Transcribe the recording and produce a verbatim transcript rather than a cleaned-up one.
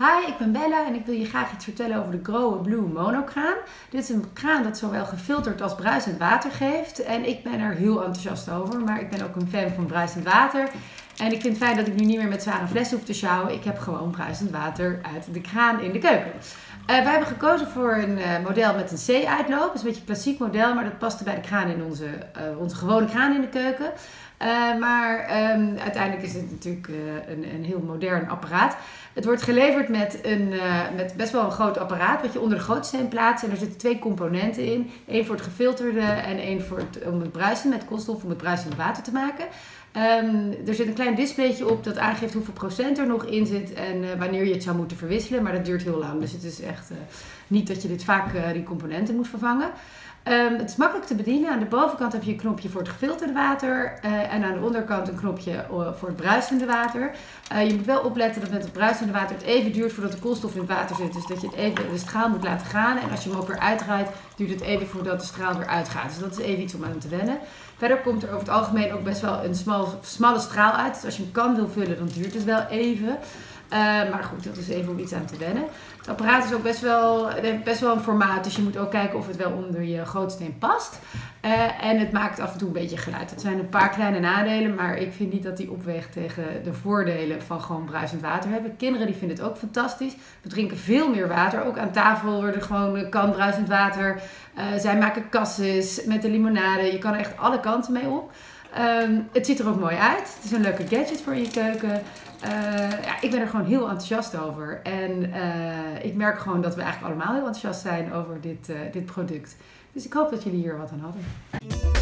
Hi, ik ben Bella en ik wil je graag iets vertellen over de Grow Blue Monokraan. Dit is een kraan dat zowel gefilterd als bruisend water geeft. En ik ben er heel enthousiast over, maar ik ben ook een fan van bruisend water. En ik vind het fijn dat ik nu niet meer met zware flessen hoef te sjouwen. Ik heb gewoon bruisend water uit de kraan in de keuken. Uh, wij hebben gekozen voor een uh, model met een C-uitloop. Dat is een beetje een klassiek model, maar dat paste bij de kraan in onze, uh, onze gewone kraan in de keuken. Uh, maar um, uiteindelijk is het natuurlijk uh, een, een heel modern apparaat. Het wordt geleverd met, een, uh, met best wel een groot apparaat wat je onder de gootsteen plaatst. En er zitten twee componenten in. Eén voor het gefilterde en één voor het, om het bruisen met koolstof om het bruisende water te maken. Um, er zit een klein displaytje op dat aangeeft hoeveel procent er nog in zit en uh, wanneer je het zou moeten verwisselen. Maar dat duurt heel lang, dus het is echt uh, niet dat je dit vaak uh, die componenten moet vervangen. Um, het is makkelijk te bedienen. Aan de bovenkant heb je een knopje voor het gefilterde water uh, en aan de onderkant een knopje uh, voor het bruisende water. Uh, je moet wel opletten dat met het bruisende water het even duurt voordat de koolstof in het water zit. Dus dat je het even, de straal moet laten gaan en als je hem ook weer uitdraait duurt het even voordat de straal weer uitgaat. Dus dat is even iets om aan te wennen. Verder komt er over het algemeen ook best wel een smal, smalle straal uit. Dus als je hem kan wil vullen dan duurt het wel even. Uh, maar goed, dat is even om iets aan te wennen. Het apparaat is ook best wel, best wel een formaat, dus je moet ook kijken of het wel onder je gootsteen past. Uh, en het maakt af en toe een beetje geluid. Dat zijn een paar kleine nadelen, maar ik vind niet dat die opweegt tegen de voordelen van gewoon bruisend water hebben. Kinderen die vinden het ook fantastisch. We drinken veel meer water. Ook aan tafel wordt er gewoon kan bruisend water. Uh, zij maken kasses met de limonade. Je kan er echt alle kanten mee op. Um, het ziet er ook mooi uit. Het is een leuke gadget voor in je keuken. Uh, ja, ik ben er gewoon heel enthousiast over. En uh, ik merk gewoon dat we eigenlijk allemaal heel enthousiast zijn over dit, uh, dit product. Dus ik hoop dat jullie hier wat aan hadden.